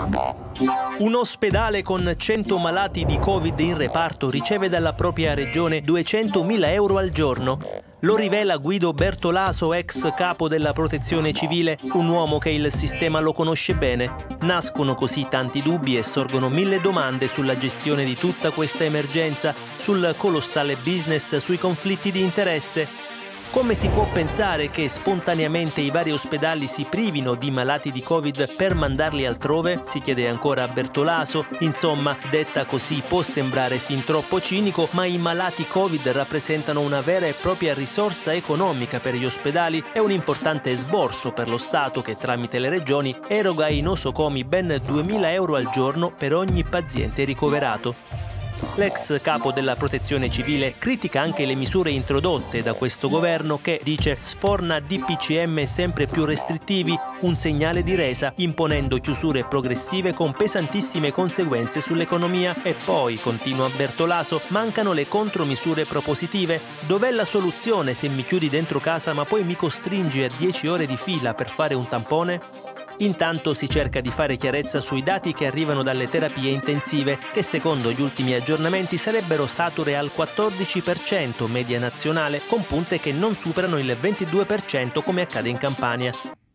Un ospedale con 100 malati di Covid in reparto riceve dalla propria regione 200.000 euro al giorno. Lo rivela Guido Bertolaso, ex capo della Protezione Civile, un uomo che il sistema lo conosce bene. Nascono così tanti dubbi e sorgono mille domande sulla gestione di tutta questa emergenza, sul colossale business, sui conflitti di interesse. Come si può pensare che spontaneamente i vari ospedali si privino di malati di Covid per mandarli altrove? Si chiede ancora a Bertolaso. Insomma, detta così può sembrare fin troppo cinico, ma i malati Covid rappresentano una vera e propria risorsa economica per gli ospedali e un importante esborso per lo Stato che tramite le regioni eroga ai nosocomi ben 2.000 euro al giorno per ogni paziente ricoverato. L'ex capo della Protezione Civile critica anche le misure introdotte da questo governo che, dice, sforna DPCM sempre più restrittivi, un segnale di resa, imponendo chiusure progressive con pesantissime conseguenze sull'economia. E poi, continua Bertolaso, mancano le contromisure propositive. Dov'è la soluzione se mi chiudi dentro casa ma poi mi costringi a 10 ore di fila per fare un tampone? Intanto si cerca di fare chiarezza sui dati che arrivano dalle terapie intensive, che secondo gli ultimi aggiornamenti sarebbero sature al 14% media nazionale, con punte che non superano il 22% come accade in Campania.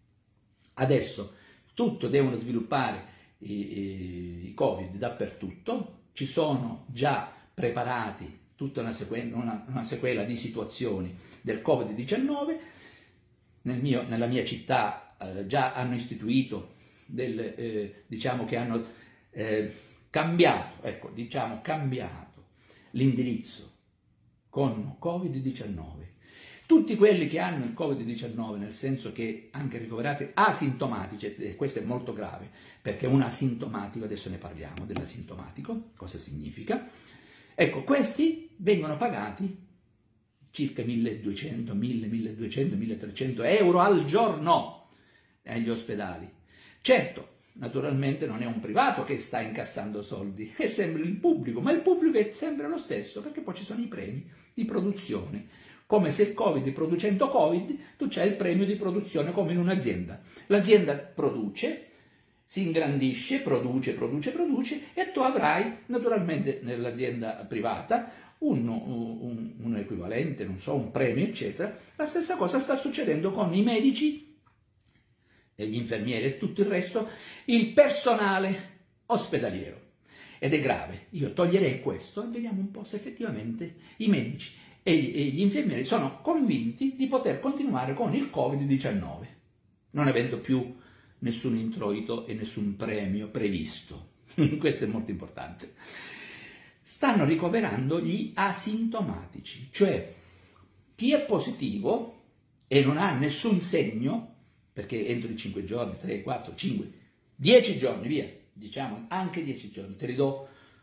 Adesso tutto devono sviluppare i Covid dappertutto, ci sono già preparati tutta una sequela di situazioni del Covid-19, nella mia città già hanno istituito diciamo che hanno cambiato l'indirizzo con Covid-19. Tutti quelli che hanno il Covid-19, nel senso che anche ricoverati asintomatici, e questo è molto grave, perché un asintomatico, adesso ne parliamo dell'asintomatico, cosa significa? Ecco, questi vengono pagati circa 1.200, 1.200, 1.300 euro al giorno agli ospedali. Certo, naturalmente non è un privato che sta incassando soldi, è sempre il pubblico, ma il pubblico è sempre lo stesso, perché poi ci sono i premi di produzione, come se il Covid, producendo Covid, tu c'hai il premio di produzione come in un'azienda. L'azienda produce, si ingrandisce, produce e tu avrai naturalmente nell'azienda privata un equivalente, non so, un premio, eccetera. La stessa cosa sta succedendo con i medici e gli infermieri e tutto il resto, il personale ospedaliero. Ed è grave. Io toglierei questo e vediamo un po' se effettivamente i medici e gli infermieri sono convinti di poter continuare con il Covid-19, non avendo più nessun introito e nessun premio previsto. Questo è molto importante. Stanno ricoverando gli asintomatici, cioè chi è positivo e non ha nessun segno, perché entro i 5 giorni, 3, 4, 5, 10 giorni, via, diciamo anche 10 giorni, te li do,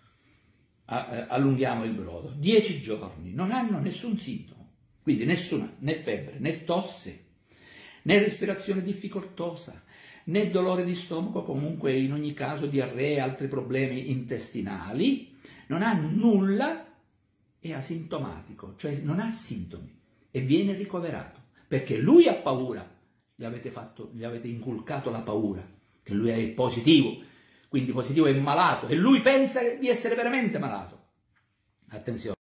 allunghiamo il brodo, 10 giorni, non hanno nessun sintomo, quindi nessuna, né febbre, né tosse, né respirazione difficoltosa, né dolore di stomaco, comunque in ogni caso diarrea, altri problemi intestinali, non ha nulla, è asintomatico, cioè non ha sintomi e viene ricoverato, perché lui ha paura. Gli avete inculcato la paura, che lui è positivo, quindi positivo è malato, e lui pensa di essere veramente malato. Attenzione.